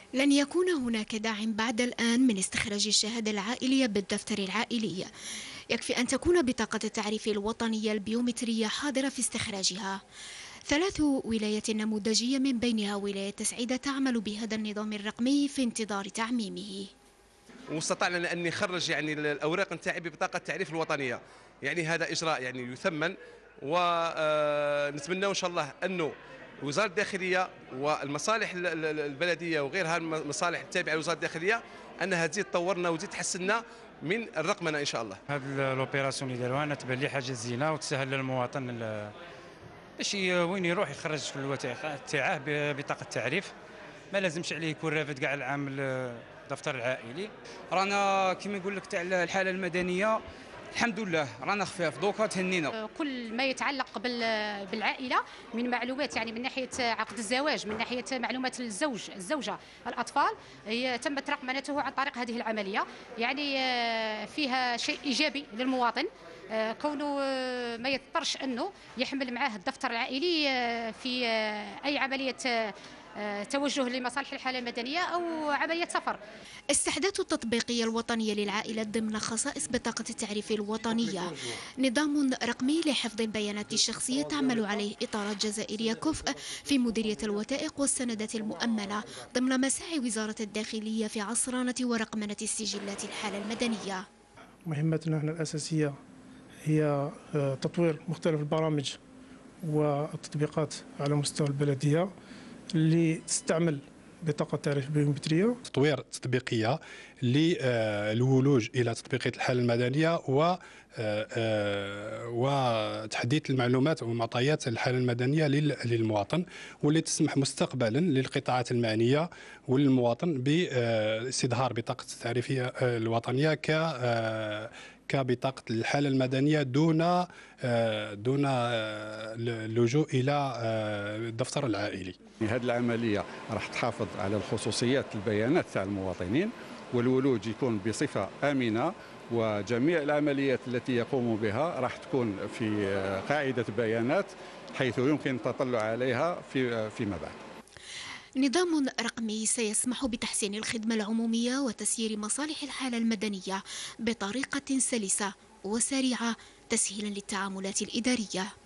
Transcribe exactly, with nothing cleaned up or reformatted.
لن يكون هناك داع بعد الآن من استخراج الشهادة العائلية بالدفتر العائلي. يكفي أن تكون بطاقة التعريف الوطنية البيومترية حاضرة في استخراجها. ثلاث ولايات نموذجية من بينها ولاية تسعيدة تعمل بهذا النظام الرقمي في انتظار تعميمه. واستطعنا ان نخرج يعني الاوراق نتاعي ببطاقه التعريف الوطنيه. يعني هذا اجراء يعني يثمن، ونتمنى ان شاء الله انه وزاره الداخليه والمصالح البلديه وغيرها المصالح التابعه لوزاره الداخليه انها تزيد تطورنا وتزيد تحسننا من الرقمنه ان شاء الله. هذه لوبيراسيون اللي داروها انا تبان لي حاجه زينه وتسهل للمواطن باش وين يروح يخرج في الوثائق تاعه ببطاقه التعريف، ما لازمش عليه يكون رافد كاع العام الدفتر العائلي. رانا كما نقول لك تاع الحاله المدنيه الحمد لله رانا خفاف دوكا تهنينا. كل ما يتعلق بالعائله من معلومات، يعني من ناحيه عقد الزواج، من ناحيه معلومات الزوج الزوجه الاطفال، هي تمت رقمنته عن طريق هذه العمليه. يعني فيها شيء ايجابي للمواطن، كونه ما يضطرش انه يحمل معاه الدفتر العائلي في اي عمليه توجه لمصالح الحالة المدنية أو عملية سفر. استحداث التطبيقية الوطنية للعائلة ضمن خصائص بطاقة التعريف الوطنية، نظام رقمي لحفظ البيانات الشخصية تعمل عليه إطارات جزائرية كفء في مديرية الوثائق والسندات المؤمنة ضمن مساعي وزارة الداخلية في عصرنة ورقمنة السجلات الحالة المدنية. مهمتنا هنا الأساسية هي تطوير مختلف البرامج والتطبيقات على مستوى البلدية اللي تستعمل بطاقة التعريف البيومترية. تطوير تطبيقية للولوج إلى تطبيقية الحالة المدنية و وتحديث المعلومات ومعطيات الحالة المدنية للمواطن، واللي تسمح مستقبلا للقطاعات المعنية وللمواطن باستظهار بطاقة التعريفية الوطنية ك كبطاقة الحالة المدنية دون دون اللجوء إلى الدفتر العائلي. هذه العملية راح تحافظ على الخصوصيات البيانات تاع المواطنين، والولوج يكون بصفة آمنة، وجميع العمليات التي يقوم بها راح تكون في قاعدة بيانات حيث يمكن التطلع عليها في فيما بعد. نظام رقمي سيسمح بتحسين الخدمة العمومية وتسيير مصالح الحالة المدنية بطريقة سلسة وسريعة تسهيلا للتعاملات الإدارية.